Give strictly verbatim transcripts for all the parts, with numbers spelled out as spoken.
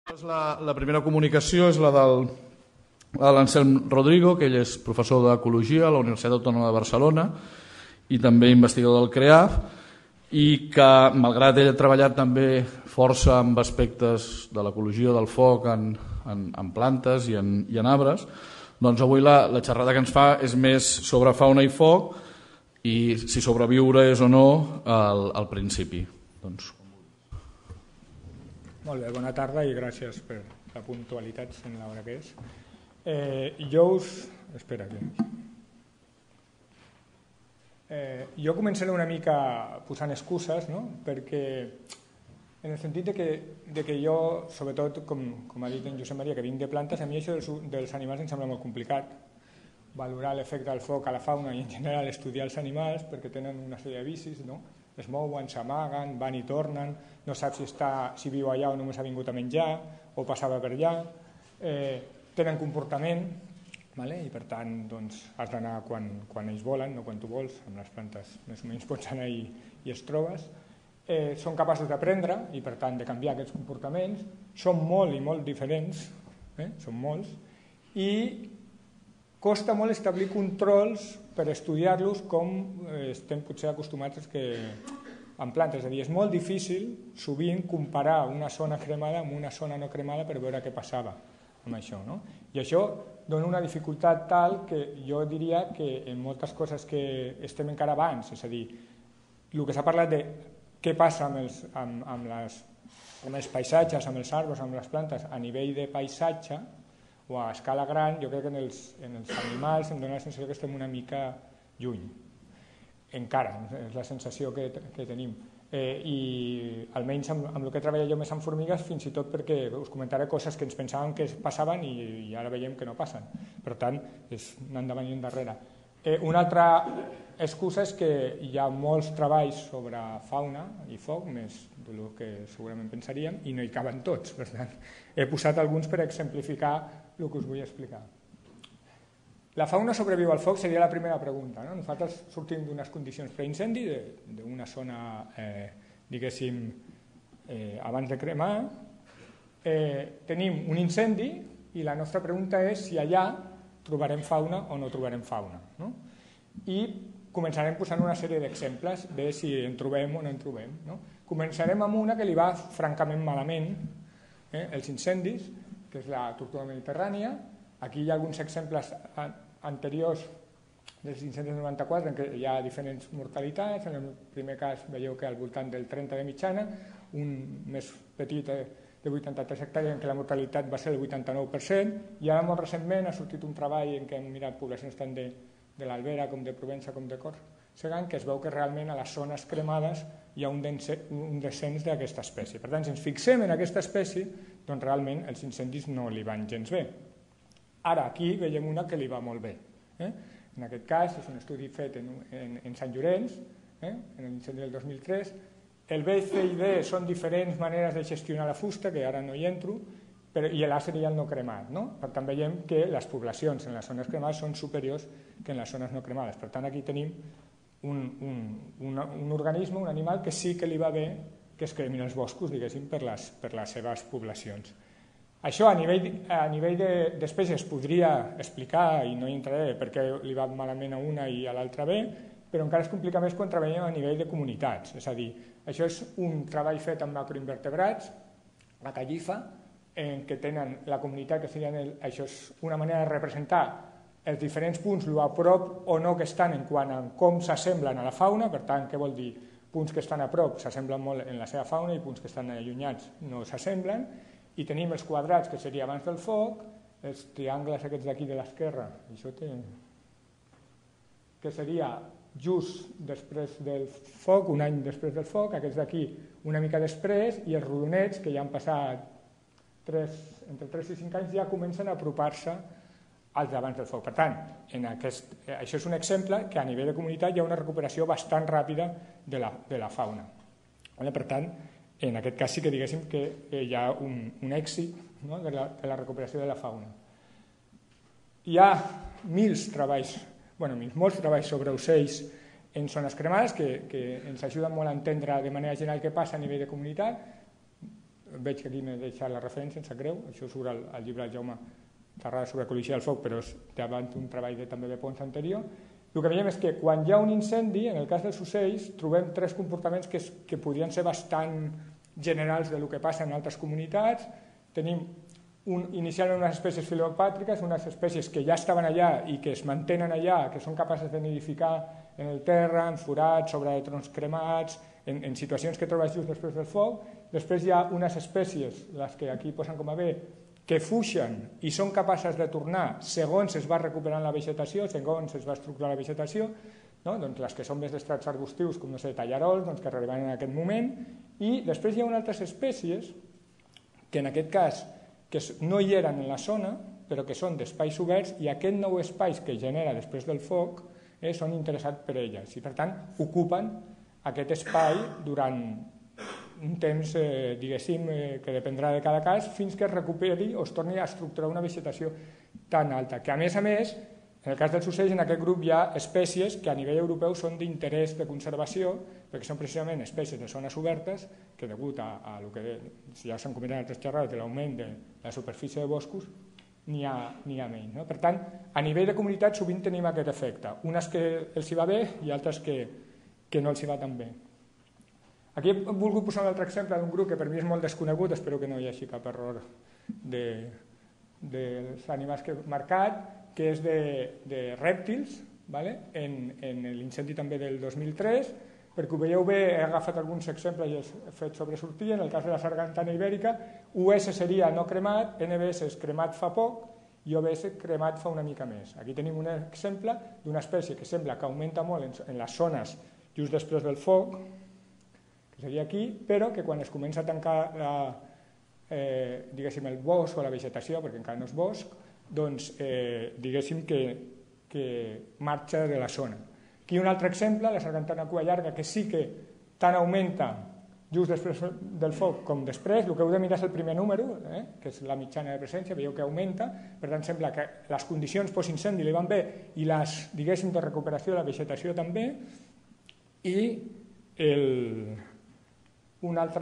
La, la primera comunicació és la del de l'Anselm Rodrigo, que ell és professor d'Ecologia a la Universitat Autònoma de Barcelona i també investigador del CREAF, i que, malgrat ell ha treballat també força amb aspectes de l'ecologia del foc en, en, en plantes i en, i en arbres, doncs avui la, la xerrada que ens fa és més sobre fauna i foc i si sobreviure és o no al, al principi. Doncs... Molt bé, bona tarda i gràcies per la puntualitat en l'hora que és. Eh, jo us... Espera, que... Eh, jo començaré una mica posant excuses, no? Perquè en el sentit de que, de que jo, sobretot, com, com ha dit en Josep Maria, que vinc de plantes, a mi això dels, dels animals em sembla molt complicat. Valorar l'efecte del foc a la fauna i en general estudiar els animals perquè tenen una sèrie de vicis, no? Es mouen, s'amaguen, van i tornen, no saps si, està, si viu allà o només ha vingut a menjar o passava per allà, eh, tenen comportament, vale? I per tant doncs, has d'anar quan, quan ells volen, no quan tu vols, amb les plantes més o menys pots anar i, i es trobes, eh, són capaços d'aprendre i per tant de canviar aquests comportaments, són molt i molt diferents, eh? Són molts, i costa molt establir controls per estudiar-los com estem potser acostumats que en plantes. És a dir, és molt difícil sovint comparar una zona cremada amb una zona no cremada per veure què passava amb això, no? I això dona una dificultat tal que jo diria que en moltes coses que estem encara abans, és a dir, el que s'ha parlat de què passa amb els, amb, amb les, amb els paisatges, amb els arbres, amb les plantes a nivell de paisatge, o a escala gran, jo crec que en els, en els animals em dona la sensació que estem una mica lluny. Encara, és la sensació que, que tenim. Eh, I almenys amb, amb el que treballo jo més amb formigues, fins i tot perquè us comentaré coses que ens pensàvem que passaven i, i ara veiem que no passen. Per tant, és anar endavant i endarrere. Eh, una altra excusa és que hi ha molts treballs sobre fauna i foc, més del que segurament pensaríem, i no hi caben tots. Per tant, he posat alguns per exemplificar el que us vull explicar. La fauna sobreviu al foc seria la primera pregunta, no? Nosaltres sortim d'unes condicions preincendi, d'una zona, eh, diguéssim, eh, abans de cremar, eh, tenim un incendi i la nostra pregunta és si allà trobarem fauna o no trobarem fauna, no? I començarem posant una sèrie d'exemples de si en trobem o no en trobem, no? Començarem amb una que li va francament malament, eh, els incendis, que és la tortuga mediterrània. Aquí hi ha alguns exemples anteriors dels incendis del noranta-quatre en què hi ha diferents mortalitats. En el primer cas veieu que al voltant del trenta de mitjana, un més petit de vuitanta-tres hectàrees en què la mortalitat va ser el vuitanta-nou per cent, i ara molt recentment ha sortit un treball en què hem mirat poblacions tant de, de l'Albera com de Provença com de Còrsega, que es veu que realment a les zones cremades hi ha un descens d'aquesta espècie. Per tant, si ens fixem en aquesta espècie, doncs realment els incendis no li van gens bé. Ara aquí veiem una que li va molt bé. Eh? En aquest cas és un estudi fet en, en, en Sant Llorenç, eh? En l'incendi del dos mil tres. El B, C i D són diferents maneres de gestionar la fusta, que ara no hi entro, però, i l'A seria el no cremat. No? Per tant, veiem que les poblacions en les zones cremades són superiors que en les zones no cremades. Per tant, aquí tenim un, un, un, un organisme, un animal que sí que li va bé que es cremin els boscos, diguéssim, per les, per les seves poblacions. Això a nivell, a nivell d'espècies es podria explicar, i no hi entraré per què li va malament a una i a l'altra bé, però encara es complica més quan treballem a nivell de comunitats. És a dir, això és un treball fet amb macroinvertebrats, la Callifa, en què tenen la comunitat, que serien el, això és una manera de representar els diferents punts, lo a prop o no que estan en quant a com s'assemblen a la fauna. Per tant, què vol dir? Punts que estan a prop s'assemblen molt en la seva fauna i punts que estan allunyats no s'assemblen. I tenim els quadrats, que seria abans del foc, els triangles aquests d'aquí de l'esquerra, això té... que seria just després del foc, un any després del foc, aquests d'aquí una mica després, i els rodonets, que ja han passat tres, entre tres i cinc anys, ja comencen a apropar-se als d'abans del foc. Per tant, en aquest, això és un exemple que a nivell de comunitat hi ha una recuperació bastant ràpida de la, de la fauna. Per tant, en aquest cas sí que diguéssim que hi ha un, un èxit, no? de, la, de la recuperació de la fauna. Hi ha mils treballs, bueno, mils, molts treballs sobre ocells en zones cremades que, que ens ajuden molt a entendre de manera general què passa a nivell de comunitat. veig que aquí m'he deixat la referència, em sap greu, això surt al, al llibre del Jaume Terrada sobre ecologia del foc, però és davant un treball de, també de Pons anterior. El que veiem és que quan hi ha un incendi, en el cas dels ocells, trobem tres comportaments que, es, que podrien ser bastant generals del que passa en altres comunitats. Tenim un, inicialment unes espècies filopàtriques, unes espècies que ja estaven allà i que es mantenen allà, que són capaces de nidificar en el terra, en forats, sobre troncs cremats, en, en situacions que trobes just després del foc. Després hi ha unes espècies, les que aquí posen com a bé, que fuixen i són capaces de tornar segons es va recuperant la vegetació, segons es va estructurar la vegetació, no? Doncs les que són més d'estrats arbustius, com no sé, tallarols, doncs que arriben en aquest moment, i després hi ha altres espècies que en aquest cas que no hi eren en la zona, però que són d'espais oberts, i aquest nou espai que genera després del foc eh, són interessats per elles, i per tant ocupen aquest espai durant un temps, eh, diguéssim, eh, que dependrà de cada cas, fins que es recuperi o es torni a estructurar una vegetació tan alta, que a més a més, en el cas dels ocells, en aquest grup hi ha espècies que a nivell europeu són d'interès de conservació, perquè són precisament espècies de zones obertes, que degut a, a lo que ja s'han comentat altres xerrades de l'augment de la superfície de boscos, n'hi ha, n'hi ha menys. No? Per tant, a nivell de comunitat sovint tenim aquest efecte, unes que els hi va bé i altres que, que no els hi va tan bé. Aquí he volgut posar un altre exemple d'un grup que per mi és molt desconegut, espero que no hi hagi cap error de, dels animals que he marcat, que és de, de rèptils, ¿vale? en, en l'incendi també del dos mil tres, perquè ho veieu bé, he agafat alguns exemples i he fet sobresortir. En el cas de la sargantana ibèrica, U S seria no cremat, N B S és cremat fa poc i O B S cremat fa una mica més. Aquí tenim un exemple d'una espècie que sembla que augmenta molt en, en les zones just després del foc, seria aquí, però que quan es comença a tancar la, eh, diguéssim, el bosc o la vegetació, perquè encara no és bosc, doncs eh, diguéssim que, que marxa de la zona. Aquí un altre exemple, la sargantana cua llarga, que sí que tant augmenta just després del foc com després. El que heu de mirar és el primer número, eh, que és la mitjana de presència, veieu que augmenta, per tant sembla que les condicions post-incendi li van bé i les, diguéssim, de recuperació de la vegetació també, i el... Un altre,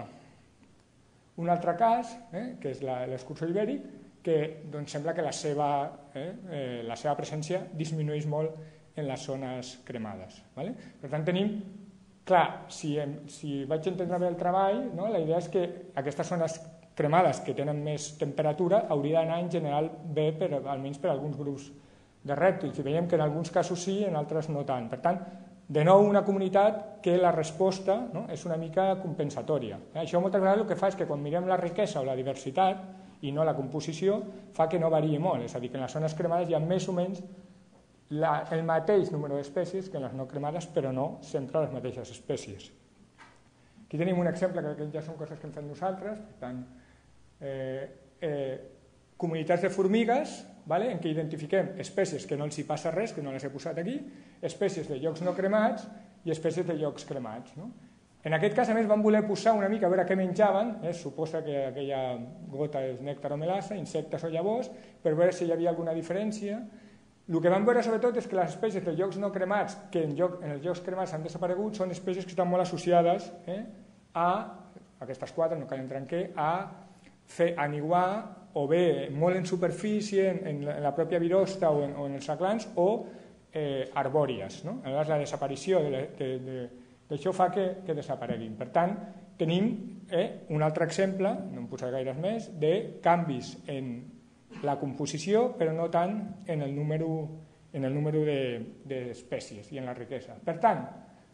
un altre cas, eh, que és l'escurçó ibèric, que doncs, sembla que la seva, eh, eh, la seva presència disminueix molt en les zones cremades. ¿Vale? Per tant, tenim, clar, si, si vaig entendre bé el treball, no, la idea és que aquestes zones cremades que tenen més temperatura hauria d'anar en general bé, per, almenys per alguns grups de rèptils. I veiem que en alguns casos sí, en altres no tant. Per tant, de nou una comunitat que la resposta, no, és una mica compensatòria. Això moltes vegades el que fa és que quan mirem la riquesa o la diversitat i no la composició, fa que no variï molt, és a dir, que en les zones cremades hi ha més o menys la, el mateix número d'espècies que en les no cremades, però no sempre les mateixes espècies. Aquí tenim un exemple, que ja són coses que hem fet nosaltres, per tant, eh, eh, comunitats de formigues, vale, en què identifiquem espècies que no els hi passa res, que no les he posat aquí, espècies de llocs no cremats i espècies de llocs cremats. No? En aquest cas, a més, van voler posar una mica a veure què menjaven, eh? Suposa que aquella gota és nèctar o melassa, insectes o llavors, per veure si hi havia alguna diferència. El que van veure sobretot és que les espècies de llocs no cremats, que en, lloc, en els llocs cremats han desaparegut, són espècies que estan molt associades eh, a, aquestes quatre, no cal entrar en què, a fer aniguar o bé molt en superfície, en, en la pròpia virosta o en, o en els saclans, o eh, arbòries. No? Llavors, la desaparició de, de, de, d'això fa que, que desapareguin. Per tant, tenim eh, un altre exemple, no em posaré gaires més, de canvis en la composició, però no tant en el número, en el número d'espècies de, i en la riquesa. Per tant,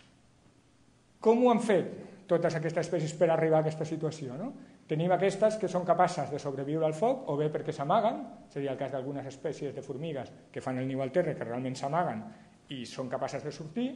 com ho han fet totes aquestes espècies per arribar a aquesta situació? No? Tenim aquestes que són capaces de sobreviure al foc, o bé perquè s'amaguen, seria el cas d'algunes espècies de formigues que fan el niu al terra, que realment s'amaguen i són capaces de sortir.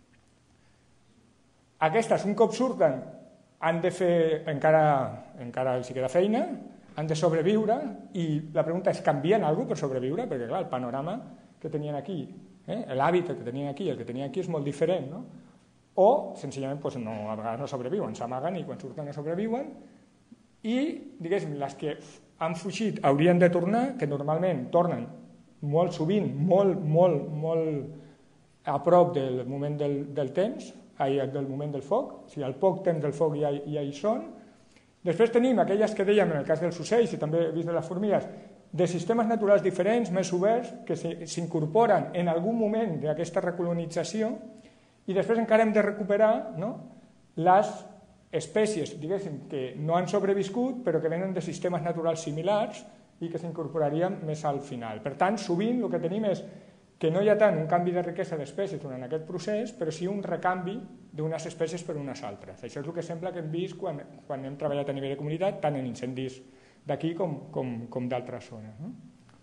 Aquestes, un cop surten, han de fer, encara, encara els hi queda feina, han de sobreviure, i la pregunta és, canvien alguna cosa per sobreviure? Perquè clar, el panorama que tenien aquí, eh, l'hàbitat que tenien aquí, el que tenien aquí és molt diferent, no? O, senzillament, doncs no, a vegades no sobreviuen, s'amaguen i quan surten no sobreviuen, i, diguéssim, les que han fugit haurien de tornar, que normalment tornen molt sovint, molt, molt, molt a prop del moment del, del temps, del moment del foc, o sigui, al poc temps del foc ja, ja hi són, Després tenim aquelles que dèiem en el cas dels ocells i també he vist de les formigues, de sistemes naturals diferents, més oberts, que s'incorporen en algun moment d'aquesta recolonització, i després encara hem de recuperar les espècies, diguéssim, que no han sobreviscut però que venen de sistemes naturals similars i que s'incorporarien més al final. Per tant, sovint el que tenim és que no hi ha tant un canvi de riquesa d'espècies durant aquest procés, però sí un recanvi d'unes espècies per unes altres. Això és el que sembla que hem vist quan, quan hem treballat a nivell de comunitat, tant en incendis d'aquí com, com, com d'altres zones. No?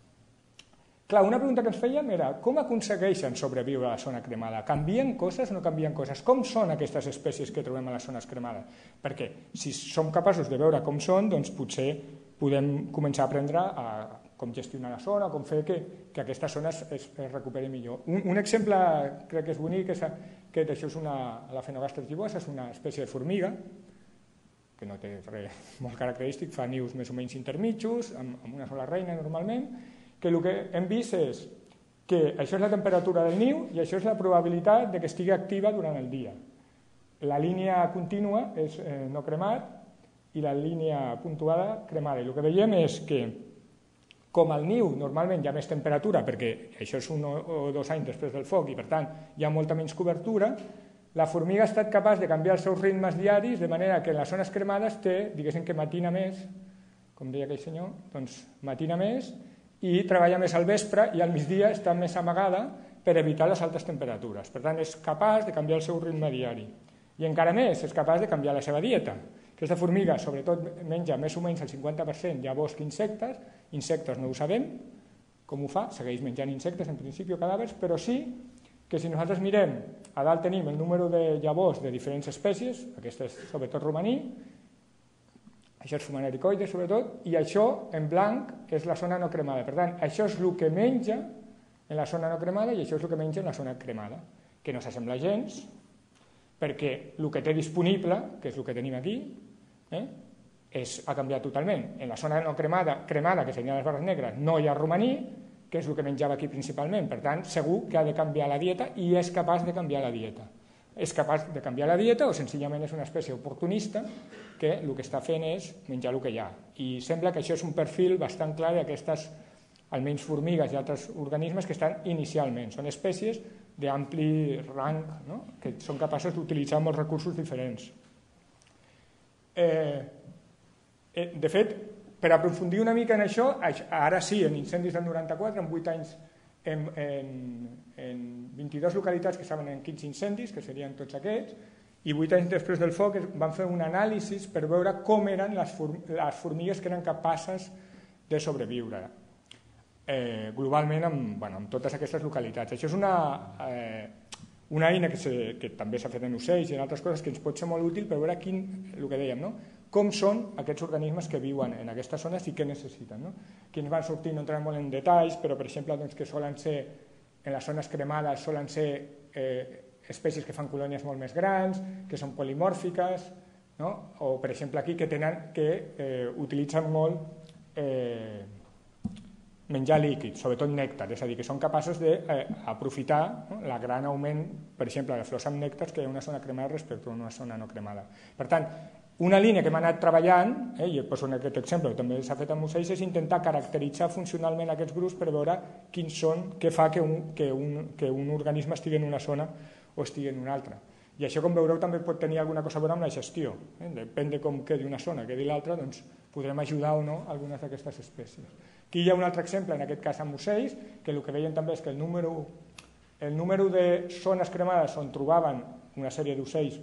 Clar, una pregunta que ens fèiem era com aconsegueixen sobreviure a la zona cremada? Canvien coses o no canvien coses? Com són aquestes espècies que trobem a les zones cremades? Perquè si som capaços de veure com són, doncs potser podem començar a aprendre a com gestionar la zona, com fer que, que aquesta zona es, es, es recuperi millor. Un, un exemple, crec que és bonic, és que això és una, la Phenogastris gibosa, és una espècie de formiga, que no té res molt característic, fa nius més o menys intermitjos, amb, amb una sola reina normalment, que el que hem vist és que això és la temperatura del niu i això és la probabilitat de que estigui activa durant el dia. La línia contínua és eh, no cremat i la línia puntuada cremada. I el que veiem és que com al niu normalment hi ha més temperatura, perquè això és un o dos anys després del foc i per tant hi ha molta menys cobertura, la formiga ha estat capaç de canviar els seus ritmes diaris de manera que en les zones cremades té, diguéssim que matina més, com deia aquell senyor, doncs matina més i treballa més al vespre i al migdia està més amagada per evitar les altes temperatures. Per tant, és capaç de canviar el seu ritme diari. I encara més, és capaç de canviar la seva dieta. Aquesta formiga, sobretot, menja més o menys el cinquanta per cent llavors que insectes. Insectes no ho sabem, com ho fa, segueix menjant insectes, en principi, o cadàvers, però sí que si nosaltres mirem, a dalt tenim el número de llavors de diferents espècies, aquesta és sobretot romaní, això és fumanericoide sobretot, i això en blanc és la zona no cremada. Per tant, això és el que menja en la zona no cremada i això és el que menja en la zona cremada, que no s'assembla gens, perquè el que té disponible, que és el que tenim aquí, eh, és, ha canviat totalment. En la zona no cremada, cremada, que serien les barres negres, no hi ha romaní, que és el que menjava aquí principalment. Per tant, segur que ha de canviar la dieta i és capaç de canviar la dieta. És capaç de canviar la dieta o senzillament és una espècie oportunista que el que està fent és menjar el que hi ha. I sembla que això és un perfil bastant clar d'aquestes, almenys formigues i altres organismes que estan inicialment. Són espècies d'ampli rang, no? Que són capaces d'utilitzar molts recursos diferents. Eh, eh, de fet, per aprofundir una mica en això, ara sí, en incendis del noranta-quatre, en vuit anys, en, en, en vint-i-dues localitats que estaven en quinze incendis, que serien tots aquests, i vuit anys després del foc van fer un anàlisi per veure com eren les, form les formigues que eren capaces de sobreviure. Eh, globalment amb, bueno, amb totes aquestes localitats. Això és una, eh, una eina que, se, que també s'ha fet en ocells i en altres coses que ens pot ser molt útil per veure quin, el que dèiem, no? Com són aquests organismes que viuen en aquestes zones i què necessiten. No? Quins van sortir, no entrem molt en detalls, però per exemple doncs, que solen ser, en les zones cremades solen ser eh, espècies que fan colònies molt més grans, que són polimòrfiques, no? O per exemple aquí que, tenen, que eh, utilitzen molt eh, menjar líquid, sobretot nèctar, és a dir, que són capaços d'aprofitar eh, no? la gran augment, per exemple, de flors amb nèctars que hi ha una zona cremada respecte a una zona no cremada. Per tant, una línia que hem anat treballant, eh, i et poso en aquest exemple, també s'ha fet amb ocells, és intentar caracteritzar funcionalment aquests grups per veure quins són, què fa que un, que un, que un organisme estigui en una zona o estigui en una altra. I això, com veureu, també pot tenir alguna cosa a veure amb la gestió. Eh? Depèn de com quedi una zona, quedi l'altra, doncs podrem ajudar o no algunes d'aquestes espècies. Aquí hi ha un altre exemple, en aquest cas amb ocells, que el que veiem també és que el número, el número de zones cremades on trobaven una sèrie d'ocells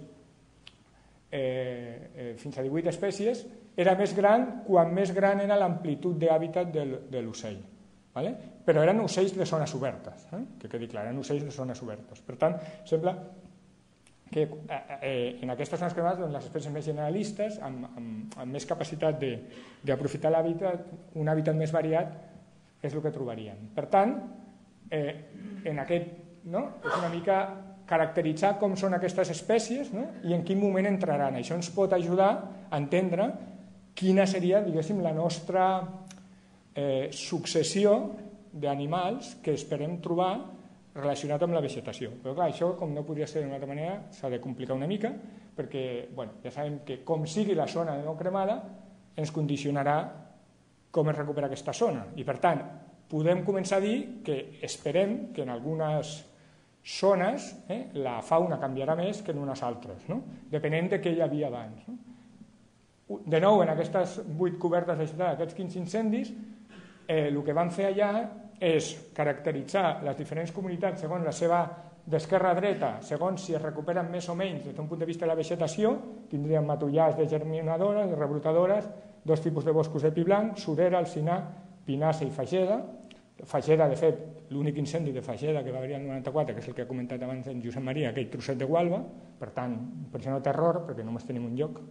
Eh, eh, fins a divuit espècies, era més gran quan més gran era l'amplitud d'hàbitat de, de l'ocell. ¿Vale? Però eren ocells de zones obertes, eh? Que quedi clar, eren ocells de zones obertes. Per tant, sembla que eh, eh, en aquestes zones cremades doncs, les espècies més generalistes, amb, amb, amb més capacitat d'aprofitar l'hàbitat, un hàbitat més variat, és el que trobarien. Per tant, eh, en aquest, no? És una mica caracteritzar com són aquestes espècies, no? I en quin moment entraran. Això ens pot ajudar a entendre quina seria, diguéssim, la nostra eh, successió d'animals que esperem trobar relacionat amb la vegetació. Però clar, això, com no podria ser d'una altra manera, s'ha de complicar una mica, perquè bueno, ja sabem que com sigui la zona no cremada ens condicionarà com es recupera aquesta zona. I per tant, podem començar a dir que esperem que en algunes zones eh, la fauna canviarà més que en unes altres, no? Depenent de què hi havia abans. No? De nou, en aquestes vuit cobertes vegetals, aquests quinze incendis, eh, el que van fer allà és caracteritzar les diferents comunitats segons la seva d'esquerra a dreta, segons si es recuperen més o menys des d'un punt de vista de la vegetació. Tindríem matollars de germinadores, de rebrotadores, dos tipus de boscos de pi blanc, surera, alzinar, pinassa i fageda. Fageda, de fet, l'únic incendi de fageda que va haver-hi el noranta-quatre, que és el que ha comentat abans en Josep Maria, aquell trosset de gualba, per tant, per això no té error, perquè només tenim un lloc.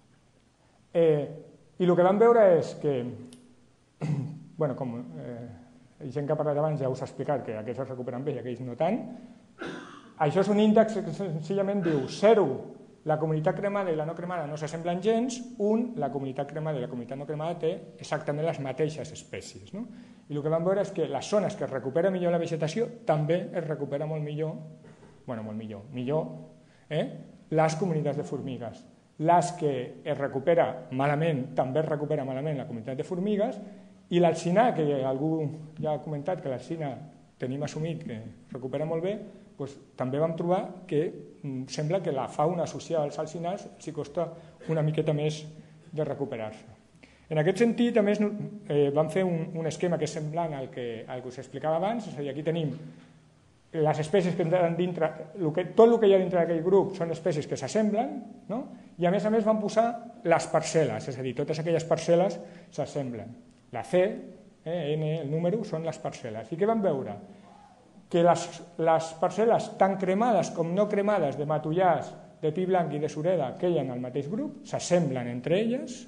Eh, I el que vam veure és que, bueno, com eh, gent que ha parlat abans ja us ha explicat que aquests es recuperen bé i aquells no tant, això és un índex que senzillament diu zero, la comunitat cremada i la no cremada no s'assemblen gens, un, la comunitat cremada i la comunitat no cremada té exactament les mateixes espècies. No? I el que vam veure és que les zones que es recupera millor la vegetació també es recupera molt millor, bueno, molt millor, millor, eh? les comunitats de formigues. Les que es recupera malament, també es recupera malament la comunitat de formigues, i l'alzinar, que algú ja ha comentat que l'alzinar tenim assumit que recupera molt bé, doncs també vam trobar que sembla que la fauna associada als alzinars s'hi costa una miqueta més de recuperar-se. En aquest sentit, a més, eh, vam fer un, un esquema que és semblant al que, al que us explicava abans, és a dir, aquí tenim les espècies que entren dintre, el que, tot el que hi ha dintre d'aquell grup són espècies que s'assemblen, no? I a més a més van posar les parcel·les, és a dir, totes aquelles parcel·les s'assemblen. La C, eh, N, el número, són les parcel·les. I què vam veure? Que les, les parcel·les tant cremades com no cremades de matollars, de pi blanc i de sureda que hi ha en el mateix grup s'assemblen entre elles.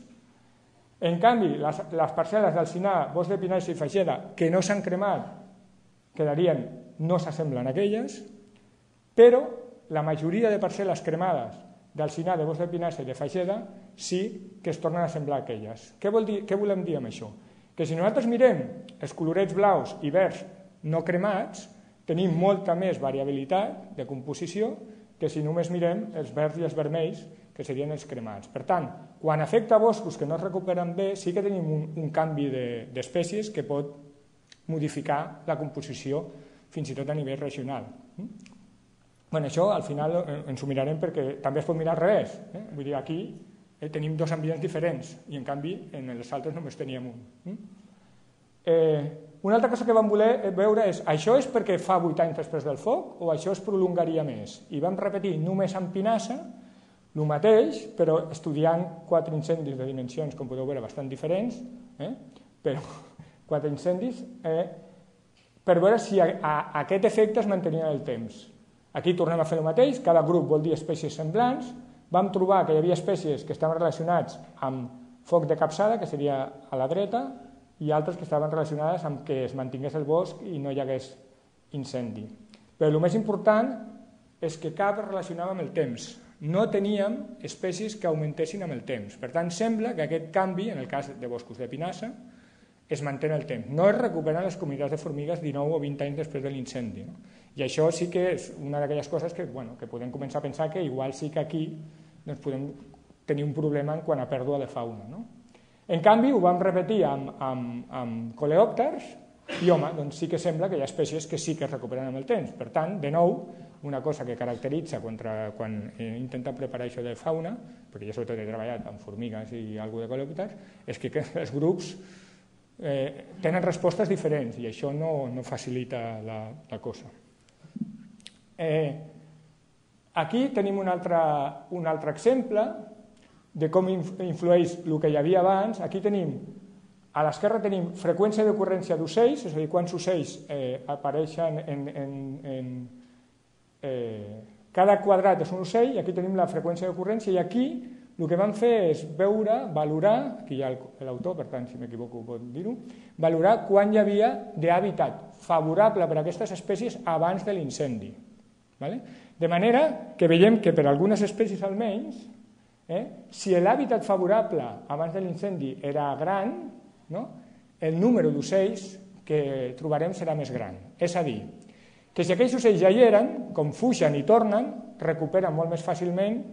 En canvi, les, les parcel·les d'alzinar, bosc de pinassa i fageda que no s'han cremat quedarien, no s'assemblen a aquelles, però la majoria de parcel·les cremades d'alzinar, de bosc de pinassa i de fageda sí que es tornen a assemblar a aquelles. Què, vol dir, què volem dir amb això? Que si nosaltres mirem els colorets blaus i verds no cremats, tenim molta més variabilitat de composició que si només mirem els verds i els vermells, que serien els cremats. Per tant, quan afecta boscos que no es recuperen bé, sí que tenim un, un canvi d'espècies que pot modificar la composició fins i tot a nivell regional. Bueno, això al final ens ho mirarem perquè també es pot mirar al revés. Eh? Vull dir, aquí eh, tenim dos ambients diferents i en canvi en els altres només teníem un. Eh, una altra cosa que vam voler veure és això és perquè fa vuit anys després del foc o això es prolongaria més? I vam repetir només amb pinassa el mateix, però estudiant quatre incendis de dimensions, com podeu veure, bastant diferents, eh? però quatre incendis, eh? per veure si a, a, aquest efecte es mantenia en el temps. Aquí tornem a fer el mateix, cada grup vol dir espècies semblants, vam trobar que hi havia espècies que estaven relacionats amb foc de capçada, que seria a la dreta, i altres que estaven relacionades amb que es mantingués el bosc i no hi hagués incendi. Però el més important és que cap es relacionava amb el temps. No teníem espècies que augmentessin amb el temps. Per tant, sembla que aquest canvi, en el cas de boscos de pinassa, es manté en el temps. No es recuperen les comunitats de formigues dinou o vint anys després de l'incendi. No? I això sí que és una d'aquelles coses que, bueno, que podem començar a pensar que igual sí que aquí doncs, podem tenir un problema en quant a pèrdua de fauna. No? En canvi, ho vam repetir amb, amb, amb coleòpters i, home, doncs sí que sembla que hi ha espècies que sí que es recuperen amb el temps. Per tant, de nou, una cosa que caracteritza contra, quan he intentat preparar això de fauna, perquè jo sobretot he treballat amb formigues i alguna de coleòpters, és que els grups eh, tenen respostes diferents i això no, no facilita la, la cosa. Eh, aquí tenim un altre, un altre exemple de com influeix el que hi havia abans. Aquí tenim, a l'esquerra tenim freqüència d'ocurrència d'ocells, és a dir, quants ocells eh, apareixen en, en, en eh, cada quadrat és un ocell, i aquí tenim la freqüència d'ocurrència, i aquí el que vam fer és veure, valorar, aquí hi ha l'autor, per tant, si m'equivoco pot dir-ho, valorar quan hi havia d'hàbitat favorable per a aquestes espècies abans de l'incendi. Vale? De manera que veiem que per algunes espècies almenys, eh, si l'hàbitat favorable abans de l'incendi era gran, no? el número d'ocells que trobarem serà més gran. És a dir, que si aquells ocells ja hi eren, com fugen i tornen, recuperen molt més fàcilment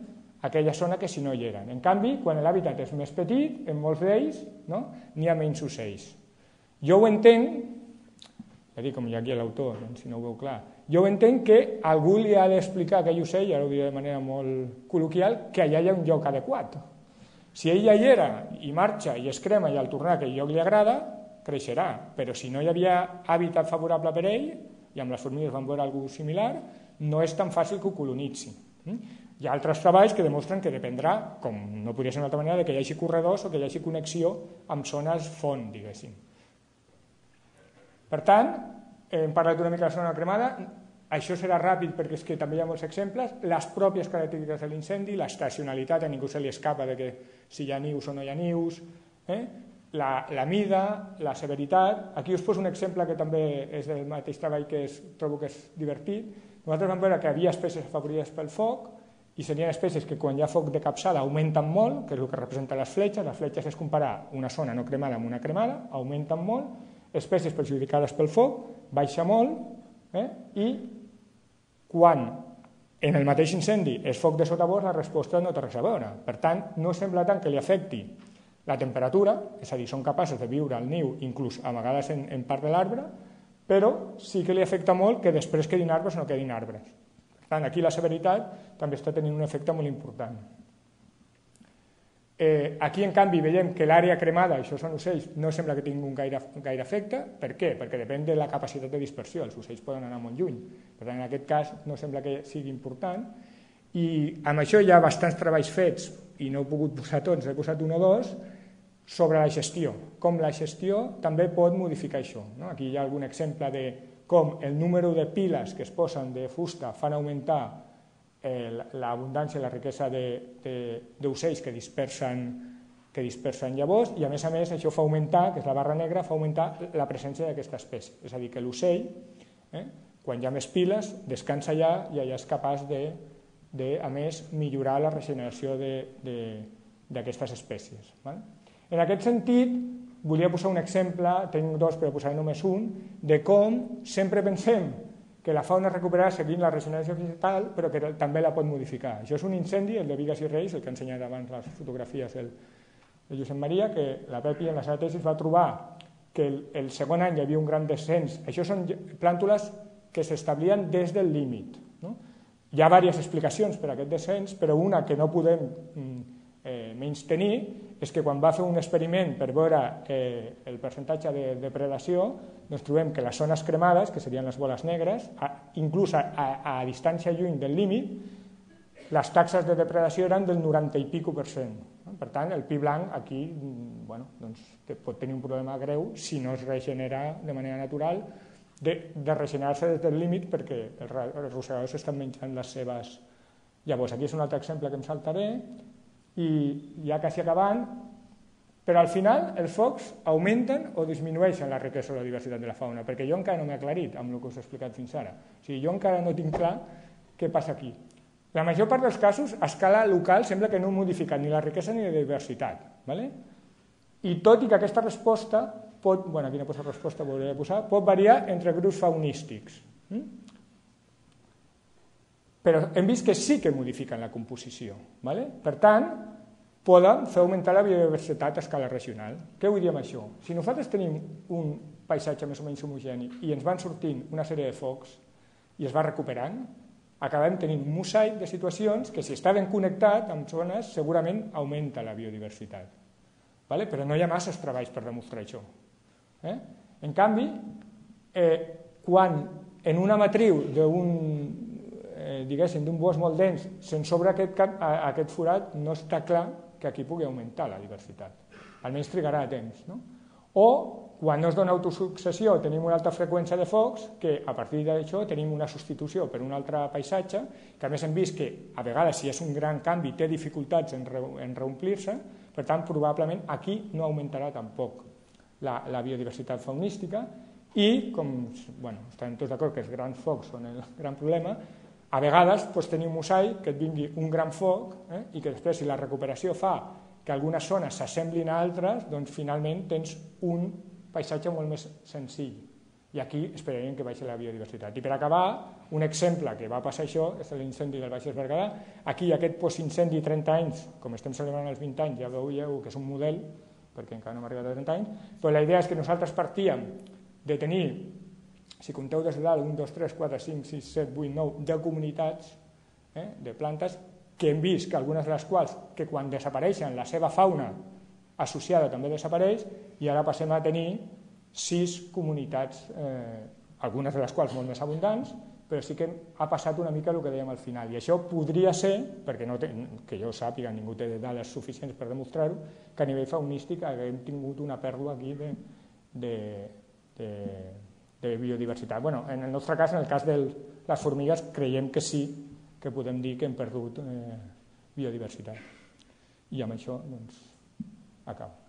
aquella zona que si no hi eren. En canvi, quan l'hàbitat és més petit, en molts d'ells n'hi ha menys ocells. Jo ho entenc, ja dic com hi ha aquí l'autor, si no ho veu clar, jo ho entenc que algú li ha d'explicar a aquell ocell, ara ho diré de manera molt col·loquial, que allà hi ha un lloc adequat. Si ell ja hi era i marxa i es crema i al tornar aquell lloc li agrada, creixerà, però si no hi havia hàbitat favorable per ell, i amb les formigues van veure alguna cosa similar, no és tan fàcil que ho colonitzi. Hi ha altres treballs que demostren que dependrà, com no podria ser d'una altra manera, que hi hagi corredors o que hi hagi connexió amb zones font, diguéssim. Per tant, hem parlat una mica de la zona cremada, això serà ràpid perquè és que també hi ha molts exemples, les pròpies característiques de l'incendi, l'estacionalitat, a ningú se li escapa de que si hi ha nius o no hi ha nius, eh? la, la mida, la severitat. Aquí us poso un exemple que també és del mateix treball que és, trobo que és divertit. Nosaltres vam veure que hi havia espècies afavorides pel foc i serien espècies que quan hi ha foc de capçada augmenten molt, que és el que representa les fletxes. Les fletxes és comparar una zona no cremada amb una cremada, augmenten molt. Espècies perjudicades pel foc, baixa molt, eh? I quan en el mateix incendi és foc de sotabosc, la resposta no té res a veure. Per tant, no sembla tant que li afecti la temperatura, és a dir, són capaces de viure al niu, inclús a vegades en, en part de l'arbre, però sí que li afecta molt que després quedin arbres o no quedin arbres. Per tant, aquí la severitat també està tenint un efecte molt important. Eh, aquí, en canvi, veiem que l'àrea cremada, això són ocells, no sembla que tingui un gaire, gaire efecte. Per què? Perquè depèn de la capacitat de dispersió. Els ocells poden anar molt lluny. Per tant, en aquest cas, no sembla que sigui important. I amb això hi ha bastants treballs fets, i no he pogut posar tots, he posat un o dos, sobre la gestió. Com la gestió també pot modificar això. No? Aquí hi ha algun exemple de com el número de piles que es posen de fusta fan augmentar l'abundància i la riquesa d'ocells que dispersen que dispersen llavors, i a més a més això fa augmentar, que és la barra negra, fa augmentar la presència d'aquesta espècie. És a dir, que l'ocell, eh, quan hi ha més piles, descansa allà i allà és capaç de, de a més, millorar la regeneració d'aquestes espècies. Vale? En aquest sentit, volia posar un exemple, tinc dos però posaré només un, de com sempre pensem que la fauna es recuperarà seguint la regeneració vegetal, però que també la pot modificar. Això és un incendi, el de Bigues i Reis, el que ha ensenyat abans les fotografies del, del Josep Maria, que la Pepi en la seva tesi va trobar que el, el segon any hi havia un gran descens. Això són plàntules que s'establien des del límit. No? Hi ha diverses explicacions per a aquest descens, però una que no podem eh, menys tenir és que quan va fer un experiment per veure eh, el percentatge de depredació, doncs trobem que les zones cremades, que serien les boles negres, a, inclús a, a, a distància lluny del límit, les taxes de depredació eren del noranta i pico per cent. Per tant, el pi blanc aquí bueno, doncs, pot tenir un problema greu si no es regenera de manera natural, de, de regenerar-se des del límit perquè els, els rosegadors estan menjant les seves llavors. Aquí és un altre exemple que em saltaré, i ja quasi acabant, però al final els focs augmenten o disminueixen la riquesa o la diversitat de la fauna, perquè jo encara no m'he aclarit amb el que us he explicat fins ara. O sigui, jo encara no tinc clar què passa aquí. La major part dels casos, a escala local, sembla que no modifica ni la riquesa ni la diversitat. ¿Vale? I tot i que aquesta resposta pot, bueno, aquí no posa resposta, volia posar, pot variar entre grups faunístics. Mm? Però hem vist que sí que modifiquen la composició. ¿Vale? Per tant, poden fer augmentar la biodiversitat a escala regional. Què vull dir amb això? Si nosaltres tenim un paisatge més o menys homogeni i ens van sortint una sèrie de focs i es va recuperant, acabem tenint un mosaic de situacions que si està ben connectat amb zones segurament augmenta la biodiversitat. ¿Vale? Però no hi ha masses treballs per demostrar això. Eh? En canvi, eh, quan en una matriu d'un Eh, diguéssim, d'un bosc molt dens, se'n sobre aquest, a, aquest forat, no està clar que aquí pugui augmentar la diversitat. Almenys trigarà a temps. No? O, quan no es dona autosuccessió, tenim una alta freqüència de focs, que a partir d'això tenim una substitució per un altre paisatge, que a més hem vist que a vegades, si és un gran canvi, té dificultats en, re, en reomplir-se, per tant, probablement aquí no augmentarà tampoc la, la biodiversitat faunística, i, com bueno, estem tots d'acord que els grans focs són el gran problema, a vegades doncs, tenim un mosaic que et vingui un gran foc eh, i que després, si la recuperació fa que algunes zones s'assemblin a altres, doncs finalment tens un paisatge molt més senzill. i aquí esperaríem que baixi la biodiversitat. I per acabar, un exemple que va passar això és l'incendi del Baix Berguedà. Aquí aquest postincendi trenta anys, com estem celebrant els vint anys, ja veieu que és un model, perquè encara no hem arribat a trenta anys, però la idea és que nosaltres partíem de tenir, si compteu des de dalt, un, dos, tres, quatre, cinc, sis, set, vuit, nou, deu comunitats eh, de plantes que hem vist que algunes de les quals, que quan desapareixen la seva fauna associada també desapareix, i ara passem a tenir sis comunitats, eh, algunes de les quals molt més abundants, però sí que ha passat una mica el que dèiem al final. I això podria ser, perquè no té, que jo sàpiga, ningú té dades suficients per demostrar-ho, que a nivell faunístic haguem tingut una pèrdua aquí de, de, de, de biodiversitat. Bueno, en el nostre cas, en el cas de les formigues, creiem que sí que podem dir que hem perdut eh, biodiversitat. I amb això, doncs, acabo.